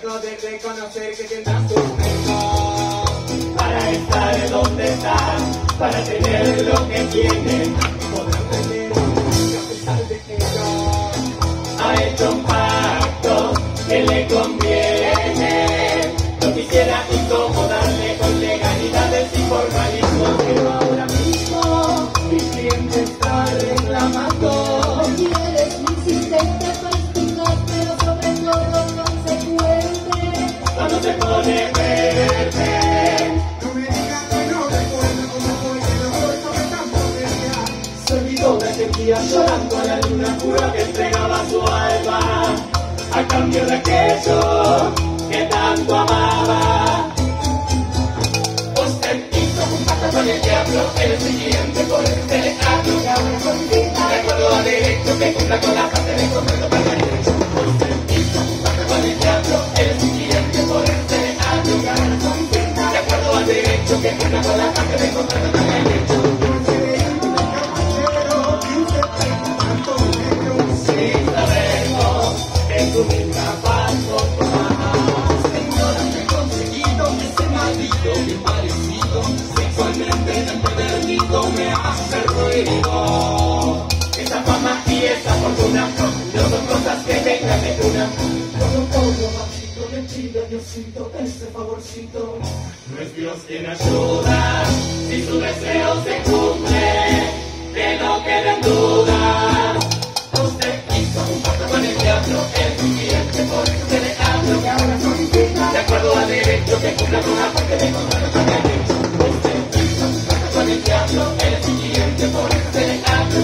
riesgo de reconocer que tendrás tu mejor. Para estar donde están, para tener lo que tienen, podrán tener que a pesar de ello. Ha hecho un pacto que le conviene. No quisiera incomodarle con legalidades y formalismo, pero ahora mismo mi cliente está reclamando. Y eres insistente, perspicaz, pero sobre todo consecuente. Cuando se pone verde, No me digas que no recuerdo cómo fue que no soy sobre tanto energía. se olvidó de aquel día llorando a la luna, juró que entregaba su alma a cambio de aquello que tanto amaba. Usted hizo un pacto con el diablo, él es mi cliente, por eso se le hablo. De acuerdo a derecho, que cumpla con la parte de contrato para el derecho. Usted hizo un pacto con el diablo, él es mi cliente, por eso se le hablo. De acuerdo a derecho, que cumpla con la parte de contrato para el derecho. Sin saberlo, en su misma paso tomamos. Señora, me he conseguido ese maldito bien parecido. Sexualmente empedernido me hace ruido. Esa fama y esa fortuna no son cosas que vengan de cuna. Todo maldito le pide a Diosito ese favorcito. No es Dios quien ayuda, si su deseo se cumple, que no quede en duda. Usted hizo un pacto con el diablo, es un cliente, por eso se le hablo. De acuerdo a derecho, que cumpla con la parte de contrato con el derecho. Usted hizo un pacto con el diablo, es un cliente, por eso se le hablo.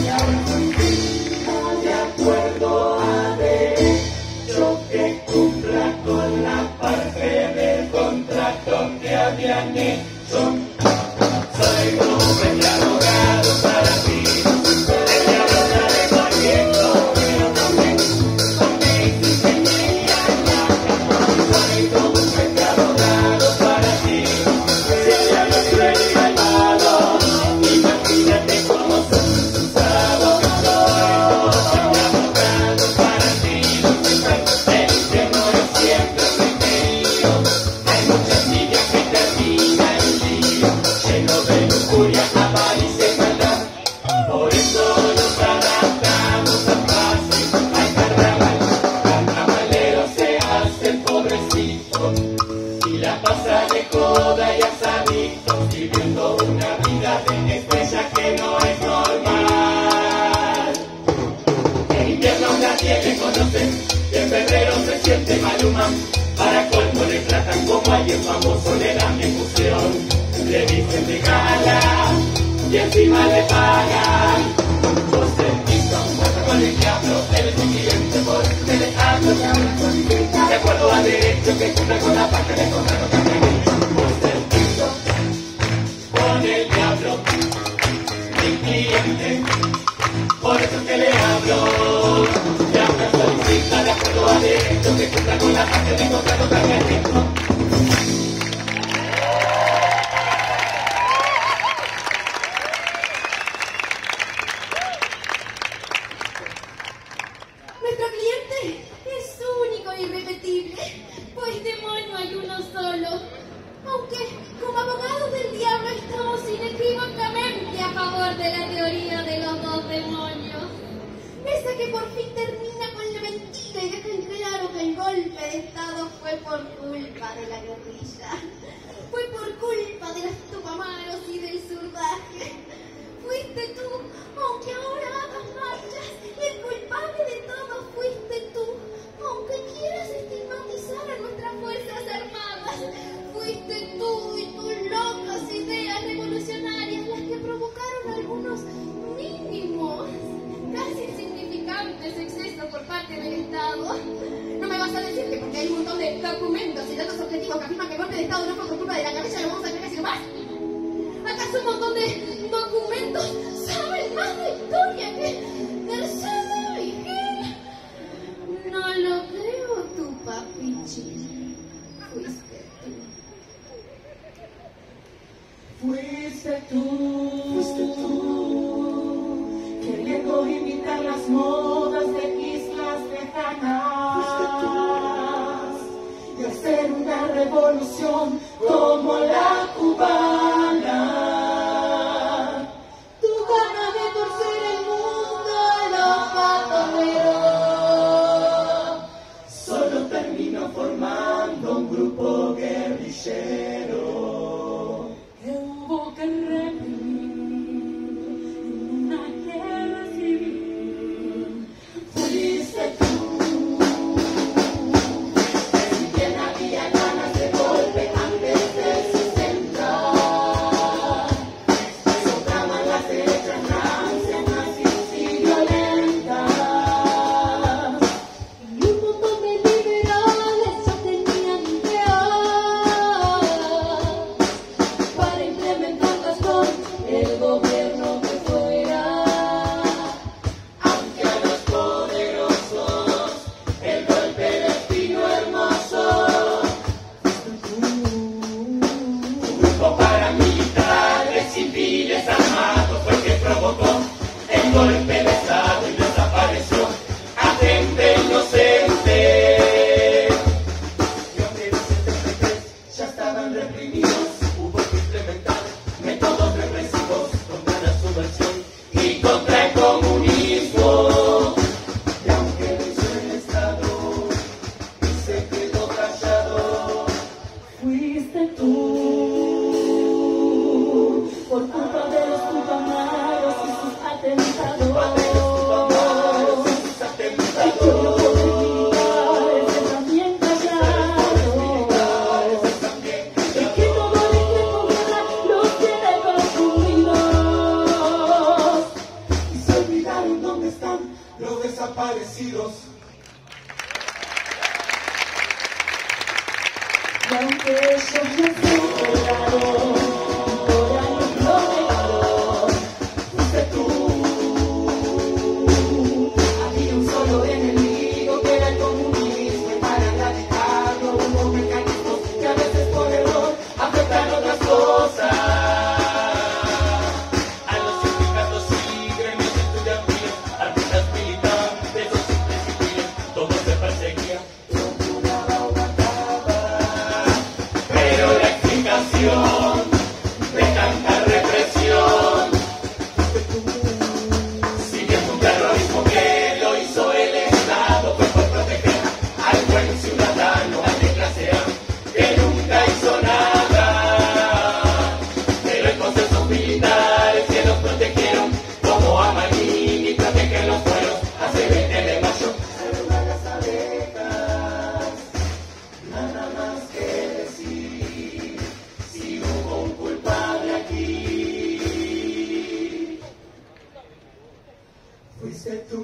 De acuerdo a derecho, que cumpla con la parte del contrato que habían hecho. Soy un buen abogado para ti. El diablo sale corriendo, pero no me ingeniería en la cama. Soy como un buen abogado para ti. Si el diablo es cruel y malvado, imagínate cómo son sus abogados. Soy un abogado para ti. El infierno es siempre remedio. Hay mucha envidia que termina en lío, lleno de lujuria, avaricia y maldad. Por eso nos adaptamos a fácil al carnaval. Carnavalero se hace el pobrecito y la pasa de joda y asadito, viviendo una vida de estrella que no es normal. En invierno nadie le conoce y en febrero se siente maluma. Para colmo le tratan como alguien famoso, le dan ejecución, le dicen de gala y encima le pagan. Usted hizo un pacto con el diablo, él es mi cliente, por eso se le hablo. De acuerdo a derecho, que cumpla con la parte de contrato que habían hecho. Usted hizo con el diablo, mi cliente, por eso es que le hablo. Ya me solicita de acuerdo a derecho, que cumpla con la parte de contrato que habían hecho. Nuestro cliente es único e irrepetible, pues demonio hay uno solo. Aunque como abogados del diablo estamos inequívocamente a favor de la teoría de los dos demonios. Esa que por fin termina con la mentira y deja en claro que el golpe de Estado fue por culpa de la guerrilla. Fue por culpa de los tupamaros y del surdaje. Fuiste tú, aunque ahora hagas marchas, el culpable de todo fuiste tú. Aunque quieras estigmatizar a nuestras Fuerzas Armadas, fuiste tú y tus locas ideas revolucionarias las que provocaron algunos mínimos, casi insignificantes excesos por parte del Estado. No me vas a decir que porque hay un montón de documentos y datos objetivos que afirman que el golpe de Estado no fue por culpa de la guerrilla, lo vamos a creer que más. ¿Acaso un montón de documentos saben más de historia que Mercedes Vigil? No lo creo, tu papichi. Fuiste tú. Fuiste tú, queriendo imitar las modas de islas lejanas. Y revolución como la cubana. Tu ganas de torcer el mundo a los patorreros. Solo terminó formando un grupo guerrillero. Que hubo que reprimir una guerra civil. Fuiste tú. En quien había ganas de golpe antes del 60. Soplaban las derechas rancias, nazis y violentas. Y un montón de liberales ya tenían ideas para implementarlas con el gobierno que fuera. Aunque a los poderosos el golpe les vino hermoso. Un grupo paramilitar de civiles armados fue el que provocó el golpe de Estado y desapareció a gente inocente. Y aunque en el 73 ya estaban reprimidos, hubo que implementar métodos represivos contra la subversión y contra el comunismo. Y aunque lo hizo el Estado y se quedó callado, fuiste tú. Por culpa de los tupamaros y sus atentados. Sus atentados. El pueblo militares también callados. Y que todo el guerra los tiene confundidos. Y se olvidaron dónde están los desaparecidos. Y aunque ellos no se enteraron, por años lo negaron. Fuiste tú. Había un solo enemigo que era el comunismo y para erradicarlo hubo mecanismos que a veces por error afectan otras cosas. A los sindicatos y gremios estudiantiles, artistas militantes o simples civiles, todo se perseguía, torturaba o mataba. Pero la explicación de tanta represión sigue un terrorismo que lo hizo el Estado, fue por proteger al buen ciudadano, al de clase A, que nunca hizo nada. Pero en consensos militares que los protegieron, como a Marín y protegen los pueblos, hace 20 de mayo, salvan las abejas. Nada más que decir, si hubo un culpable aquí, fuiste tú.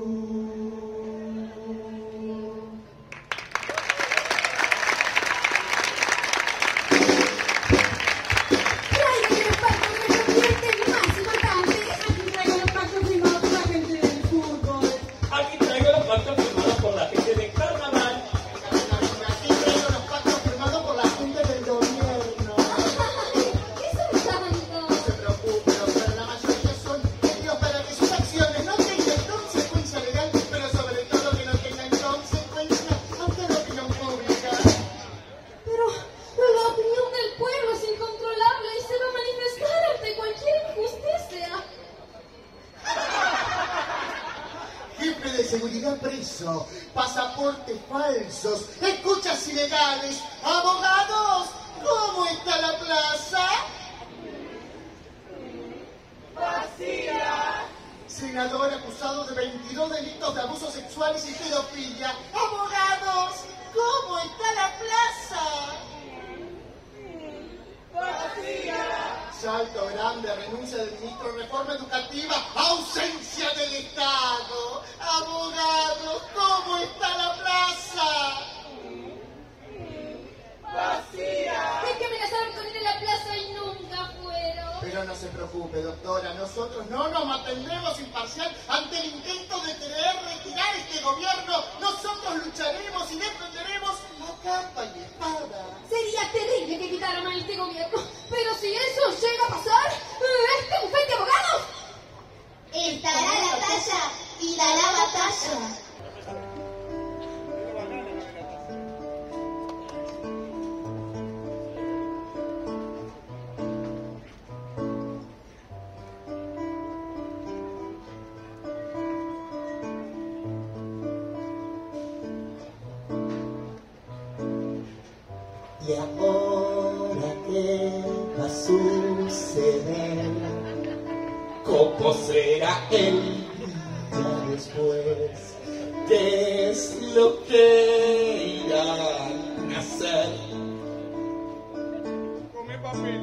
Traigan los pactos de medio ambiente más importantes. Aquí traigo los pactos firmados por la gente del fútbol. Aquí traigo los pactos firmados por la gente de carnaval. Aquí traigo los pactos firmados por la gente del gobierno. ¿Qué son tanto? No se preocupe, doctora, la mayoría son hechos para que sus acciones no tengan consecuencia legal, pero sobre todo que no tengan consecuencia ante la opinión pública. Pero la opinión del pueblo es incontrolable y se va a manifestar ante cualquier injusticia. Jefe de seguridad preso, pasaportes falsos, escuchas ilegales, abogados, ¿cómo está la plaza? Vacía. Senador acusado de 22 delitos de abusos sexuales y pedofilia. Abogados, ¿cómo está la plaza? Vacía. Salto grande, renuncia del ministro de Reforma Educativa, ausencia del Estado. Abogados, ¿cómo está la plaza? Vacía. Es que amenazaron con ir a la plaza y nunca fueron. Pero no se preocupe, doctora, nosotros no nos mantendremos imparcial ante el intento de querer retirar este gobierno. Nosotros lucharemos y defenderemos a capa y espada. Sería terrible que quitaran a este gobierno, pero si eso llega a pasar, este bufete de abogados estará a la talla y dará batalla. ¿Y ahora qué va a suceder? ¿Cómo será el día después? ¿Qué es lo que irán a hacer? Come papel.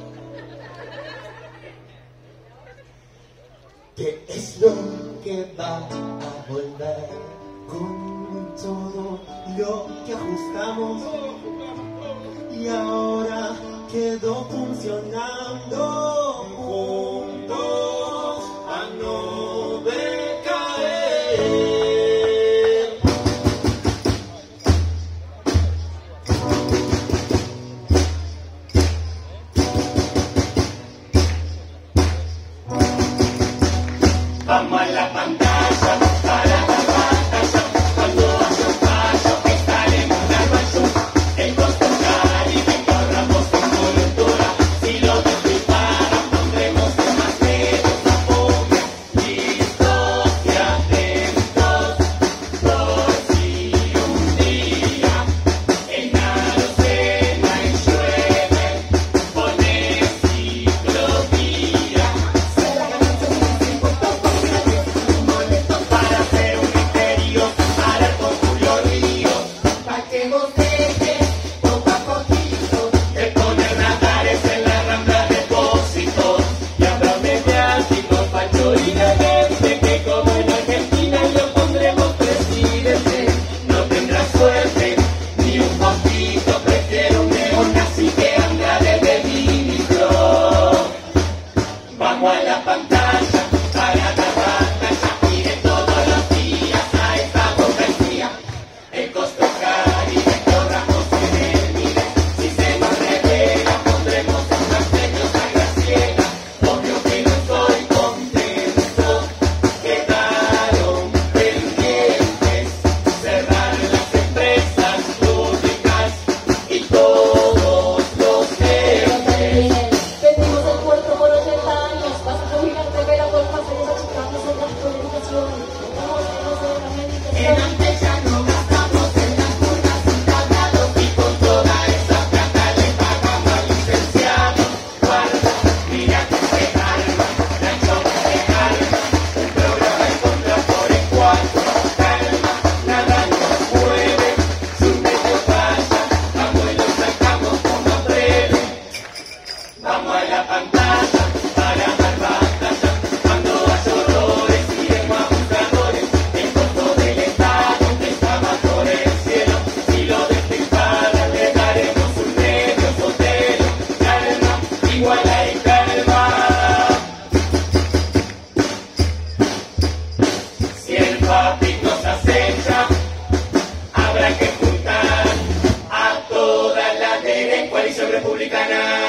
¿Qué es lo que va a volver con todo lo que ajustamos? Y ahora quedó funcionando juntos a no decaer. Vamos a la pantalla para dar batalla. Cuando haya un fallo, estaremos dando al show. El costo Caribe, que ahorramos en coyuntura. Si lo despilfarran, pondremos en más medios a pobre. Listos y atentos, por si un día en Arocena y llueve, pone ciclovía. Para hacer un misterio, parar con Julio Ríos, pa' que vos dejes poco a poquito de poner radares en la Rambla Depósitos. Y habrá mediáticos, Pacho y la gente, que como en Argentina lo pondremos presidente. No tendrá suerte ni un poquito, prefiero un neonazi que anda de ministro. Vamos a la pantalla para dar batalla. Miren todos los días a esta burguesía. El costo Caribe que ahorramos en el Miles. Si se nos revela, pondremos en más medios a Graciela. Obvio que no estoy contento. Quedaron pendientes cerrar las empresas públicas y todos los jefes. Vendimos el puerto por 80 años, vas a jubilarte, pero por pasajes achicados en las comunicaciones. Estamos lejos de la En medicación. antes ya no gastamos en las curvas y tablados, y con toda esa plata le pagamos al licenciado. Guarda, mira que se calma, la choca se calma, un programa en contra por el 4. Calma, nada nos mueve, su medio falla, vamos y lo sacamos como breve. Vamos a la pantalla para dar batalla. Cuando haya horrores, iremos a buscadores. El costo del Estado que estaba por el cielo. Si lo despilfarran, le daremos un medio sotelo. Calma, igual hay calma. Si el papi nos acecha, habrá que juntar a toda la derecha coalición republicana.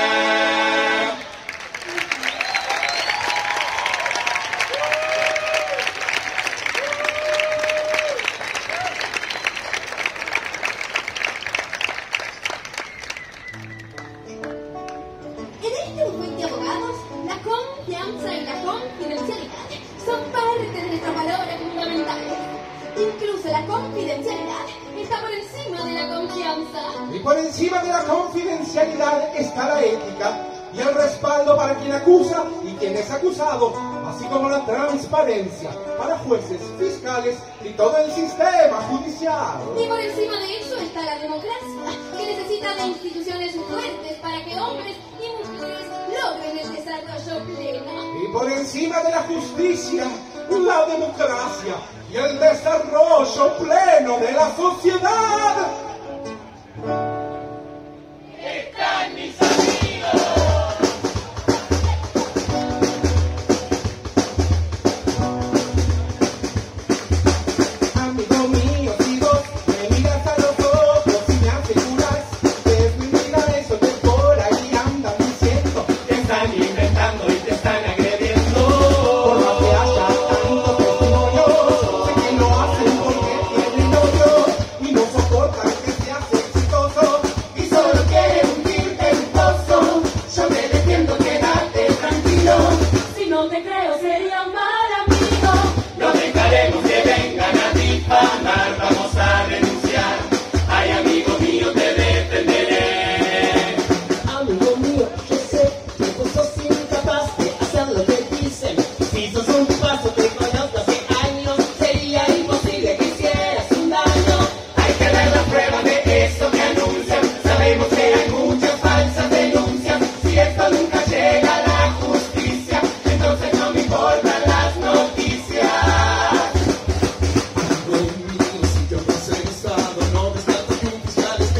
En este bufete de abogados, la confianza y la confidencialidad son parte de nuestros valores fundamentales. Incluso la confidencialidad está por encima de la confianza. Y por encima de la confidencialidad está la ética y el respaldo para quien acusa y quien es acusado, así como la transparencia para jueces, fiscales y todo el sistema judicial. Y por encima de eso está la democracia, que necesita de instituciones fuertes para que hombres y mujeres logren el desarrollo pleno. Y por encima de la justicia, la democracia y el desarrollo pleno de la sociedad. Están mis amigos. Amigo mío, si vos me miras a los ojos y me aseguras que es mentira eso que por ahí andan diciendo, Te están inventando y te están agrediendo. por más que haya tanto testimonio, sé que lo hacen porque tienen odio y no soportan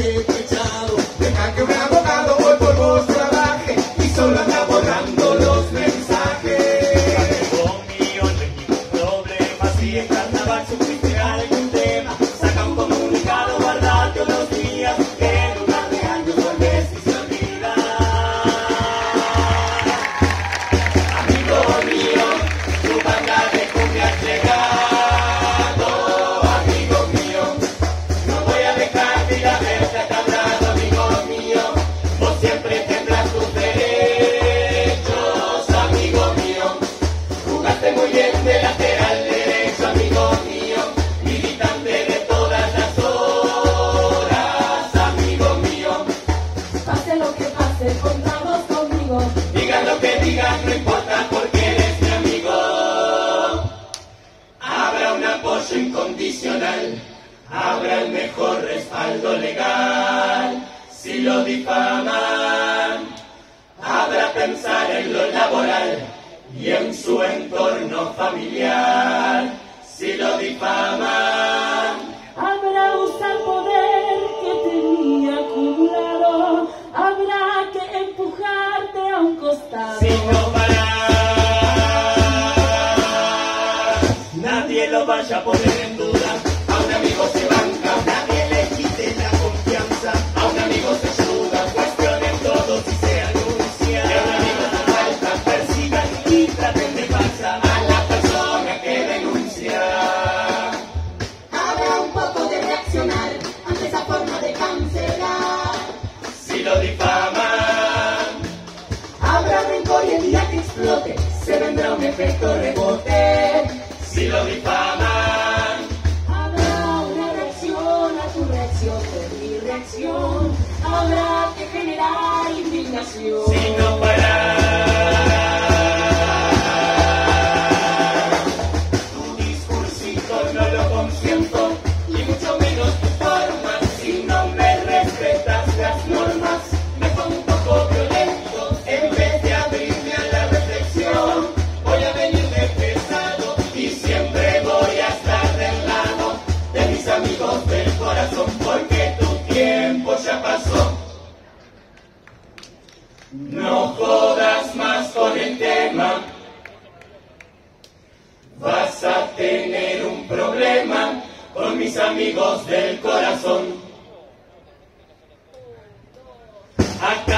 quedo echado. Deja que un abogado hoy por vos trabaje y solo anda borrando los mensajes. Amigo mío, no hay ningún problema. Si en carnaval supiste algún tema, saca un comunicado, guardate unos días, que en un par de años volvés y se olvida. Amigo mío, tu banda de cumbia ha llegado. Amigo mío, no voy a dejar de ir a verte acabado. Amigo mío, vos siempre tendrás tus derechos. Amigo mío, jugaste muy bien de lateral derecho. Amigo mío, militante de todas las horas. Amigo mío, Pase lo que pase, contamos conmigo. digan lo que digan, no importa porque eres mi amigo. Habrá un apoyo incondicional, habrá el mejor respaldo legal. Si lo difaman, habrá pensar en lo laboral y en su entorno familiar. Si lo difaman, Habrá usar poder que tenía acumulado. Habrá que empujarte a un costado. si no parar, nadie lo vaya a poner en duda. A un amigo se banca, nadie le quite la confianza. A un amigo se ayuda, cuestionen todo si se anuncia. Que a un amigo no falta, persigan y traten de pasar a la persona que denuncia. Habrá un poco de reaccionar ante esa forma de cancelar. Si lo difaman, Habrá rencor y el día que explote se vendrá un efecto rebote. si lo difaman, Habrá una reacción a tu reacción de mi reacción. Habrá que generar indignación. si no parar. Tu discursito no lo consiento, y mucho menos tu forma. Si no me respetas las normas, me pongo un poco violento. En vez de abrirme a la reflexión, voy a venir de pesado y siempre voy a estar del lado de mis amigos del corazón, porque tu tiempo ya pasó. No jodas más con el tema, vas a tener un problema con mis amigos del corazón. Acá